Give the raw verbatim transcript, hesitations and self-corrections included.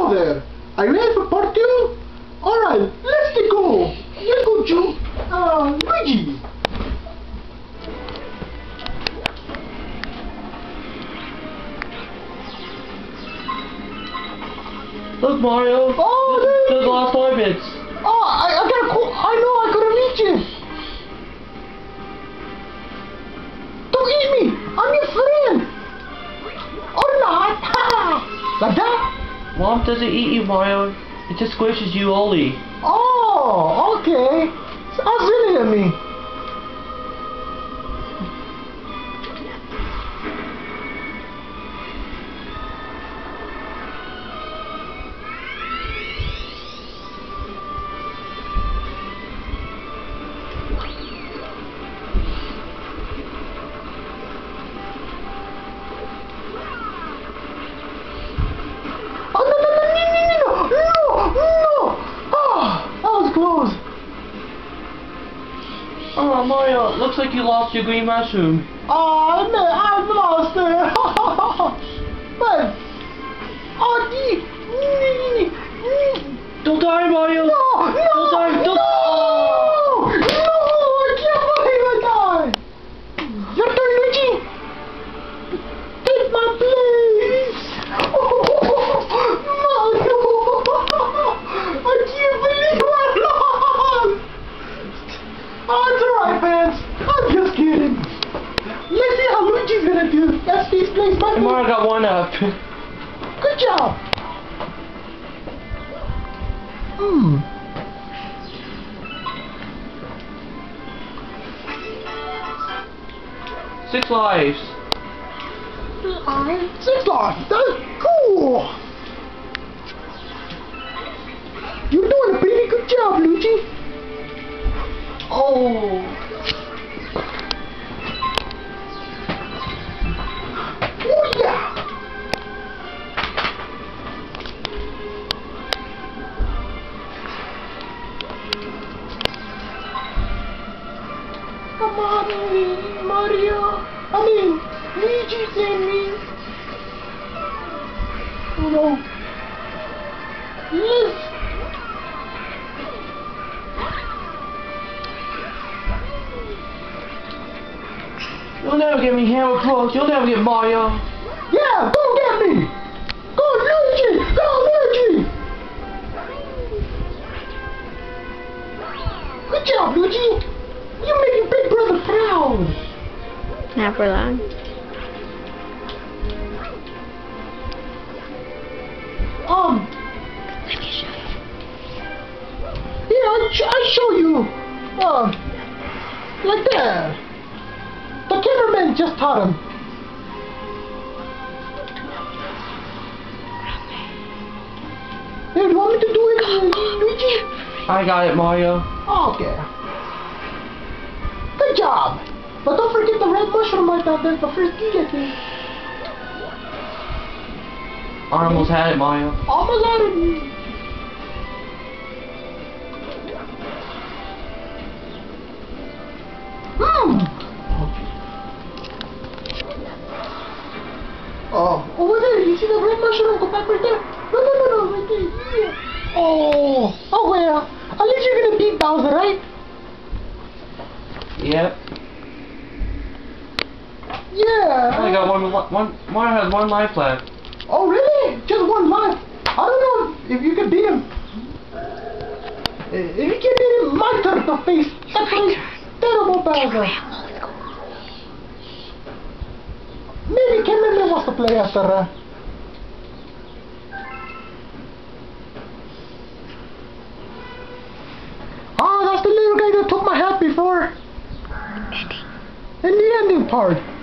Hello there. Are you ready for part two? Alright, let's go. Let's go, Joe. Uh, Luigi. Look, Mario. Oh, There's there the last orbits. Oh, I, I got a cool. I know I could have reached it. Don't eat me. I'm your friend. Or not. Like that? Mom doesn't eat you, Mario. It just squishes you only. Oh, okay. Sounds silly to me. Oh, Mario, it looks like you lost your green mushroom. Oh, man, I've lost it. But, oh, gee. Don't die, Mario. No, no, Don't die. Don't. No, Oh. no, I can't believe I died. Your turn, Luigi. Take my place. Mario, I can't believe I lost. Oh, it's alright, fans. I'm just kidding. Let's see how Luigi's gonna do. That's his place, my And Mario got one up. Good job. Hmm. Six lives. Six lives. That's cool. You're doing a pretty good job, Luigi. Oh. Oh yeah. Come on, Mario. I mean, Luigi and me. Oh no. Let's. You'll never get me, Hammer Bros. You'll never get Mario. Yeah, go get me. Go, Luigi. Go, Luigi. Good job, Luigi. You're making Big Brother proud. Not for long. Um. Let me show you. Yeah, I sh I show you. Um. Like that. The cameraman just taught him. Hey, do you want me to do it, Luigi? I got it, Mario. Okay. Good job. But don't forget the red mushroom right down there, the first Giga thing. I almost had it, Mario. Almost out of me. Hmm. Oh, over there, you see the red mushroom? Go back right there. No, no, no, no, right there. Yeah. Oh, oh well. At least you're gonna beat Bowser, right? Yep. Yeah. I only got one. One. Mario has one life left. Oh, really? Just one life? I don't know if you can beat him. If you can beat him, my turn to face. That's right. Terrible Bowser. Maybe Cameraman wants to play after. Uh, Oh, that's the little guy that took my hat before. Ending. In the ending part.